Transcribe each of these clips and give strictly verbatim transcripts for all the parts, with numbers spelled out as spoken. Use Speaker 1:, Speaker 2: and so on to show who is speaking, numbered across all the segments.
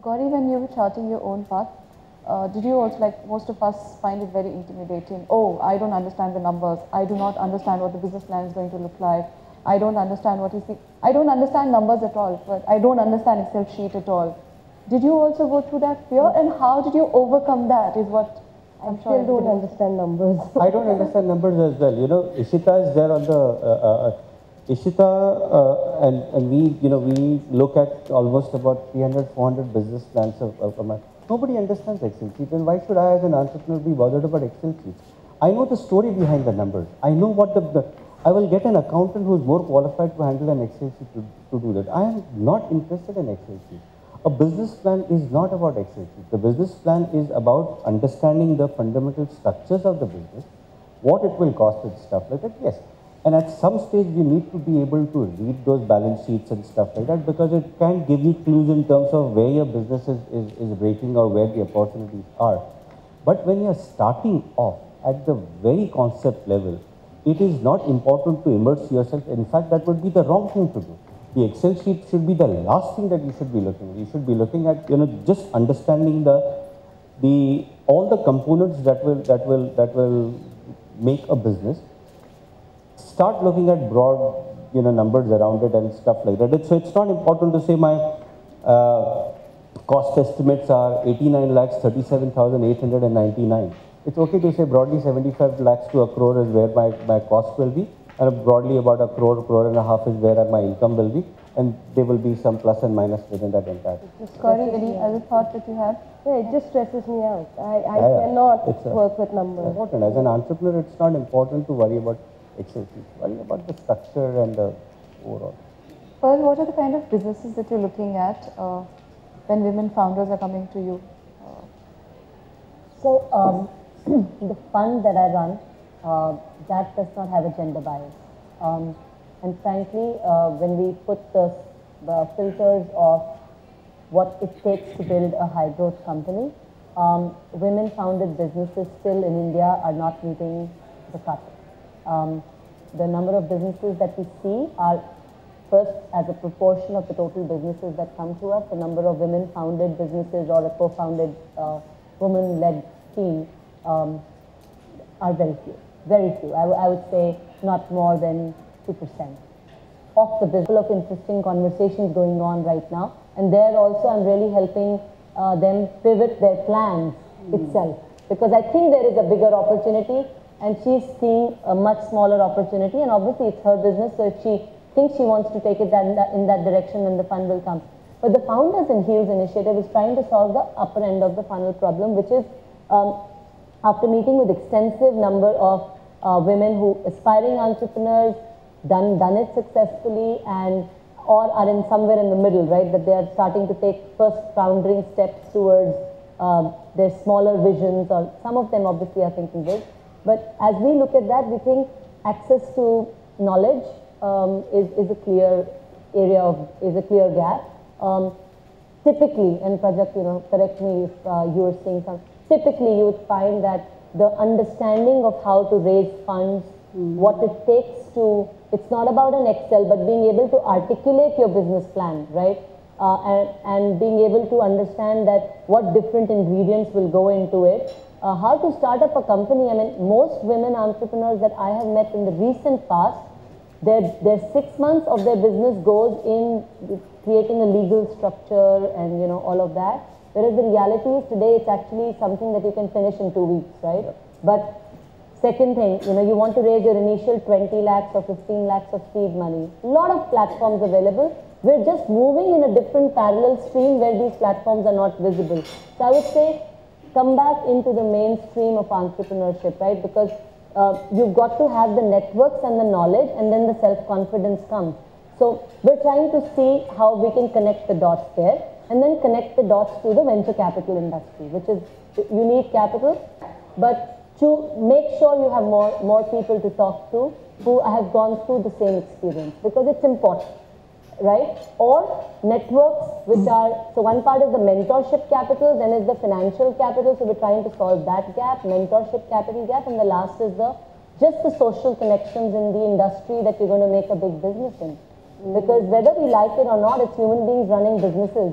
Speaker 1: Gauri, when you were charting your own path, uh, did you also, like most of us, find it very intimidating? Oh, I don't understand the numbers. I do not understand what the business plan is going to look like. I don't understand what is the, I don't understand numbers at all, but I don't understand Excel sheet at all. Did you also go through that fear, and how did you overcome that is what I'm
Speaker 2: I
Speaker 1: sure
Speaker 2: still don't understand numbers.
Speaker 3: I don't understand numbers as well. You know, Ishita is there on the, uh, uh, Ishita uh, and, and we, you know, we look at almost about three hundred, four hundred business plans of, of a month. Nobody understands Excel sheets, and why should I as an entrepreneur be bothered about Excel sheets? I know the story behind the numbers. I know what the, the I will get an accountant who's more qualified to handle an Excel sheet to, to do that. I am not interested in Excel sheets. A business plan is not about Excel sheets. The business plan is about understanding the fundamental structures of the business, what it will cost and stuff like that, yes. And at some stage, you need to be able to read those balance sheets and stuff like that, because it can give you clues in terms of where your business is, is, is breaking or where the opportunities are. But when you're starting off at the very concept level, it is not important to immerse yourself. In fact, that would be the wrong thing to do. The Excel sheet should be the last thing that you should be looking at. You should be looking at, you know, just understanding the, the, all the components that will, that will, that will make a business. Start looking at broad, you know, numbers around it and stuff like that. It's, so it's not important to say my uh, cost estimates are eighty-nine lakhs, thirty-seven thousand eight hundred ninety-nine. It's okay to say broadly seventy-five lakhs to a crore is where my, my cost will be, and broadly about a crore, crore and a half is where my income will be, and there will be some plus and minus within that entire.
Speaker 1: Gauri, any other thought that you have?
Speaker 2: Yeah, it just stresses me out. I, I
Speaker 3: Yeah, yeah.
Speaker 2: cannot
Speaker 3: It's a-
Speaker 2: work with numbers.
Speaker 3: Important. As an entrepreneur, it's not important to worry about Excel sheets. Worry about the structure and the overall.
Speaker 1: Pearl, what are the kind of businesses that you're looking at uh, when women founders are coming to you?
Speaker 4: So um, the fund that I run, uh, that does not have a gender bias. Um, and frankly, uh, when we put the, the filters of what it takes to build a high growth company, um, women founded businesses still in India are not meeting the cut. Um, the number of businesses that we see are first as a proportion of the total businesses that come to us, the number of women founded businesses or a co-founded uh, woman led team um, are very few, very few. I, I would say not more than two percent of the business. Of interesting conversations going on right now, and there also I'm really helping uh, them pivot their plans mm. itself, because I think there is a bigger opportunity and she's seeing a much smaller opportunity, and obviously it's her business, so if she thinks she wants to take it that, in, that, in that direction, then the fund will come. But the Founders in Heels initiative is trying to solve the upper end of the funnel problem, which is um, after meeting with extensive number of uh, women who aspiring entrepreneurs, done done it successfully, and or are in somewhere in the middle, right? That they are starting to take first foundering steps towards um, their smaller visions, or some of them obviously are thinking big. But as we look at that, we think access to knowledge um, is is a clear area of is a clear gap. Um, typically, and Prajakta, you know, correct me if uh, you are seeing some. Typically, you would find that the understanding of how to raise funds, mm-hmm. what it takes to, it's not about an Excel, but being able to articulate your business plan, right? Uh, and, and being able to understand that what different ingredients will go into it. Uh, how to start up a company. I mean, most women entrepreneurs that I have met in the recent past, their, their six months of their business goes in creating a legal structure and, you know, all of that. Whereas the reality is today, it's actually something that you can finish in two weeks, right? Yeah. But second thing, you know, you want to raise your initial twenty lakhs or fifteen lakhs of seed money. A lot of platforms available. We're just moving in a different parallel stream where these platforms are not visible. So I would say, come back into the mainstream of entrepreneurship, right? Because uh, you've got to have the networks and the knowledge, and then the self-confidence comes. So we're trying to see how we can connect the dots there, and then connect the dots to the venture capital industry, which is you need capital, but to make sure you have more, more people to talk to who have gone through the same experience, because it's important, right? Or networks which are, so one part is the mentorship capital, then is the financial capital, so we're trying to solve that gap, mentorship capital gap, and the last is the, just the social connections in the industry that you're going to make a big business in. Because whether we like it or not, it's human beings running businesses.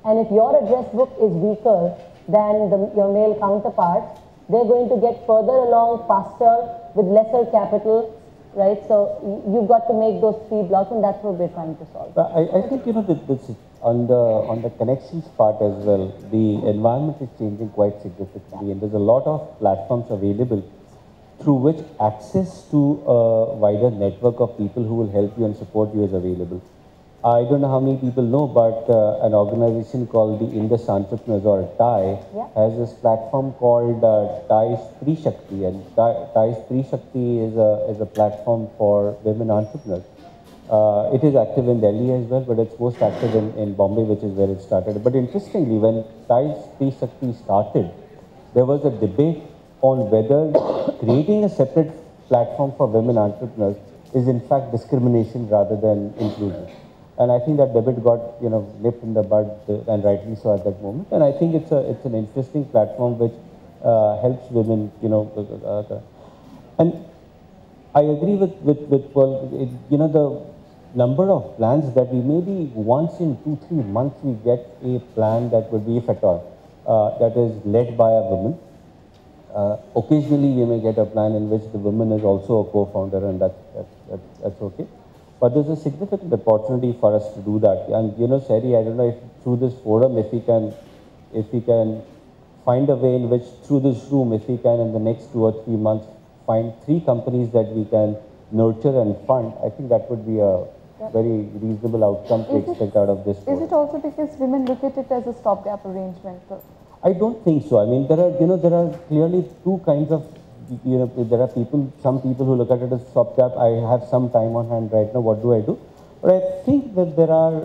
Speaker 4: And if your address book is weaker than the, your male counterparts, they're going to get further along faster with lesser capital, right? So you've got to make those three blocks, and that's what we're trying to solve.
Speaker 3: But I, I think, you know, this, this on the on the connections part as well, the environment is changing quite significantly, and there's a lot of platforms available through which access to a wider network of people who will help you and support you is available. I don't know how many people know, but uh, an organization called the Indus Entrepreneurs, or T I E,
Speaker 4: Yeah.
Speaker 3: has this platform called uh, T I E Stree Shakti, and T I E Stree Shakti is a, is a platform for women entrepreneurs. Uh, it is active in Delhi as well, but it's most active in, in Bombay, which is where it started. But interestingly, when T I E Stree Shakti started, there was a debate on whether creating a separate platform for women entrepreneurs is in fact discrimination rather than inclusion. And I think that debate got, you know, nipped in the bud, uh, and rightly so at that moment. And I think it's a it's an interesting platform which uh, helps women, you know, uh, uh, and I agree with with with Paul. It, you know, the number of plans that we maybe once in two three months we get a plan that would be, if at all, uh, that is led by a woman. Uh, occasionally, we may get a plan in which the woman is also a co-founder, and that's, that's, that's, that's okay. But there's a significant opportunity for us to do that. And, you know, Sari, I don't know if through this forum, if we can, if we can find a way in which through this room, if we can in the next two or three months, find three companies that we can nurture and fund, I think that would be a very reasonable outcome to
Speaker 1: Is it-
Speaker 3: expect out of this
Speaker 1: Is
Speaker 3: forum.
Speaker 1: it also because women look at it as a stopgap arrangement?
Speaker 3: I don't think so. I mean, there are, you know, there are clearly two kinds of, you know, there are people, some people who look at it as stopgap. I have some time on hand right now, what do I do? But I think that there are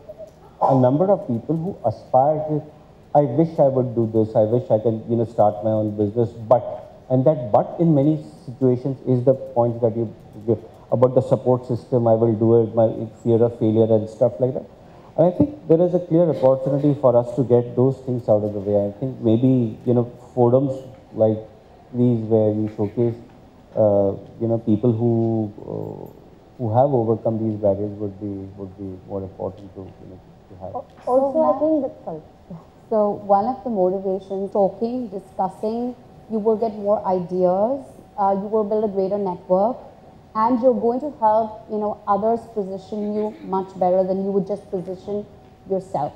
Speaker 3: a number of people who aspire to, I wish I would do this, I wish I can, you know, start my own business, but, and that but in many situations is the point that you give about the support system, I will do it, my fear of failure and stuff like that. And I think there is a clear opportunity for us to get those things out of the way. I think maybe, you know, forums like these where we showcase, uh, you know, people who uh, who have overcome these barriers would be would be more important to, you know, to have.
Speaker 4: Also, I think that, sorry.
Speaker 5: So one of the motivations, talking, discussing, you will get more ideas, uh, you will build a greater network, and you're going to help, you know, others position you much better than you would just position yourself.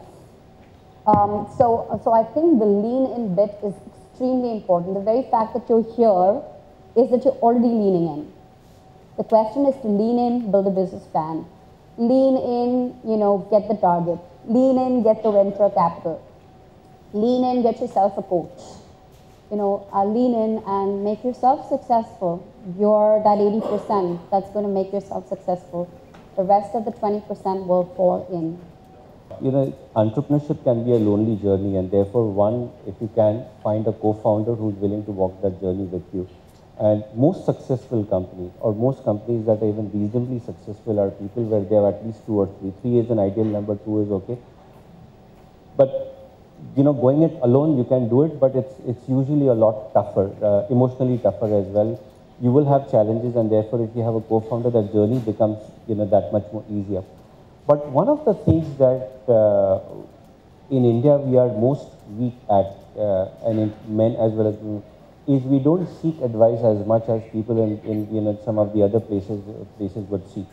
Speaker 5: Um, so, so I think the lean in bit is extremely important. The very fact that you're here is that you're already leaning in. The question is to lean in, build a business plan. Lean in, you know, get the target. Lean in, get the venture capital. Lean in, get yourself a coach. You know, uh, lean in and make yourself successful. You're that eighty percent that's going to make yourself successful. The rest of the twenty percent will fall in.
Speaker 3: You know, entrepreneurship can be a lonely journey, and therefore, one, if you can find a co-founder who's willing to walk that journey with you. And most successful companies, or most companies that are even reasonably successful, are people where they have at least two or three. Three is an ideal number, two is okay. But you know, going it alone, you can do it, but it's it's usually a lot tougher, uh, emotionally tougher as well. You will have challenges, and therefore, if you have a co-founder, that journey becomes, you know, that much more easier. But one of the things that uh, in India we are most weak at, uh, and in men as well as women, is we don't seek advice as much as people in, in you know, some of the other places places would seek.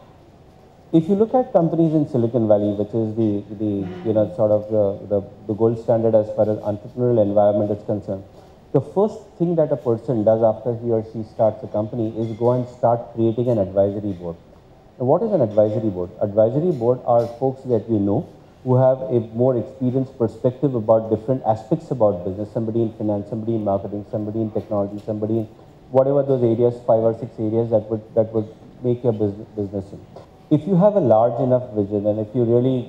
Speaker 3: If you look at companies in Silicon Valley, which is the, the you know, sort of the, the, the gold standard as far as entrepreneurial environment is concerned, the first thing that a person does after he or she starts a company is go and start creating an advisory board. Now, what is an advisory board? Advisory board are folks that you know who have a more experienced perspective about different aspects about business. Somebody in finance, somebody in marketing, somebody in technology, somebody in whatever those areas, five or six areas that would, that would make your business, business in. If you have a large enough vision, and if you really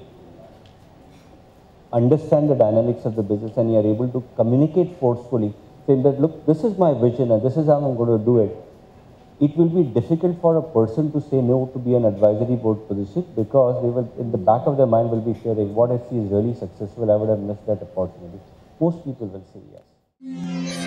Speaker 3: understand the dynamics of the business and you are able to communicate forcefully, saying that, look, this is my vision and this is how I'm going to do it, it will be difficult for a person to say no to be an advisory board position, because they will, in the back of their mind will be fearing, what if she is really successful, I would have missed that opportunity. Most people will say yes.